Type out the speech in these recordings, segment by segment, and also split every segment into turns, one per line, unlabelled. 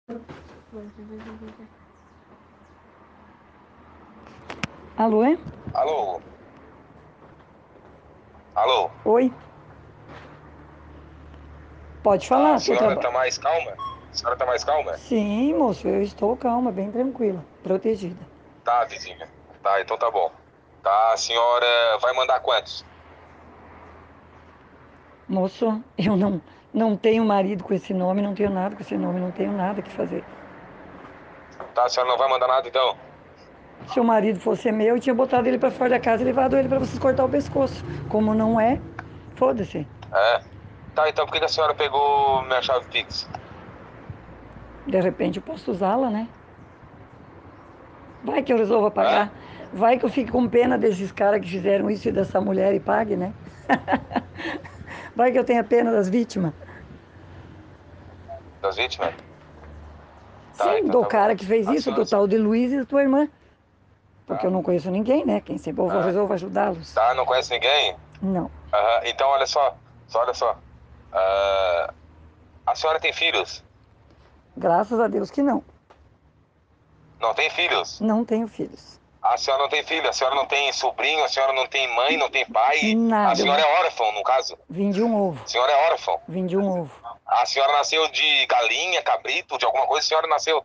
Alô, é?
Alô? Alô?
Oi? Pode
A
falar, tô
senhora tá
trabalhando.
mais calma? A senhora tá mais calma?
Sim, moço, eu estou calma, bem tranquila, protegida.
Tá, vizinha. Tá, então tá bom. Tá, a senhora vai mandar quantos?
Moço, eu não tenho marido com esse nome, não tenho nada com esse nome, não tenho nada que fazer.
Tá, a senhora não vai mandar nada então?
Se o marido fosse meu, eu tinha botado ele pra fora da casa e levado ele pra vocês cortar o pescoço. Como não é, foda-se.
É? Tá, então por que que a senhora pegou minha chave Pix?
De repente eu posso usá-la, né? Vai que eu resolva
Hã?
pagar. Vai que eu fique com pena desses caras que fizeram isso e dessa mulher e pague, né? Vai que eu tenha pena das vítimas.
Das vítimas? Tá,
Sim,
então
do
tá bom.
cara que fez
A
isso, do
senhora.
tal de Luiz e da tua irmã. Porque eu
Tá.
não conheço ninguém, né? Quem sempre eu vou
Ah,
resolvo ajudá-los.
tá, não conhece ninguém?
Não.
Aham, então olha só. Só olha só. Ah, a senhora tem filhos?
Graças a Deus que não.
Não tem filhos?
Não tenho filhos.
A senhora não tem filho, a senhora não tem sobrinho, a senhora não tem mãe, não tem pai. A
Nada.
senhora é órfã, no caso.
Vim de um ovo.
A senhora é órfã.
Vim de um ovo.
A senhora nasceu de galinha, cabrito, de alguma coisa, a senhora nasceu,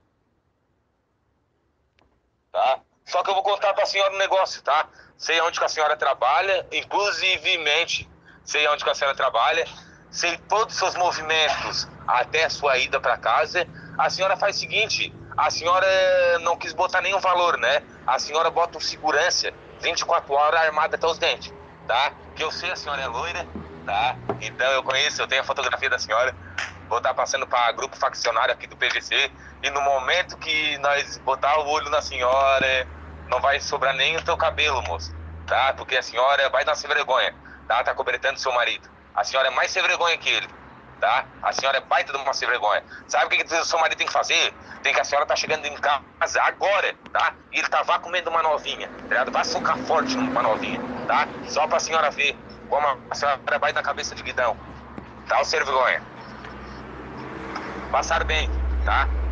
tá? Só que eu vou contar pra senhora um negócio, tá? Sei onde que a senhora trabalha, inclusivemente, sei onde que a senhora trabalha, sei todos os seus movimentos até a sua ida pra casa. A senhora faz o seguinte, a senhora não quis botar nenhum valor, né? A senhora bota um segurança 24 horas armado até os dentes, tá? Que eu sei a senhora é loira, tá? Então eu conheço, eu tenho a fotografia da senhora. Vou estar passando para grupo faccionário aqui do PVC. E no momento que nós botar o olho na senhora, não vai sobrar nem o teu cabelo, moço. Tá? Porque a senhora vai dar sem vergonha. Tá? Tá cobertando seu marido. A senhora é mais sem vergonha que ele. Tá? A senhora é baita de uma sem vergonha. Sabe o que o seu marido tem que fazer? Tem que a senhora tá chegando em casa agora, tá? E ele tá vá comendo uma novinha, tá ligado? Vai socar forte numa novinha, tá? Só pra senhora ver como a senhora vai na cabeça de guidão. Tá, o sem vergonha? Passaram bem, tá?